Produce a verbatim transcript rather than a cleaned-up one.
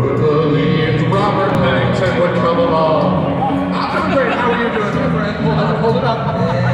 would believe Robert Pennington would come along? I'm doing great. How are you doing, my friend? Hold on, hold it up.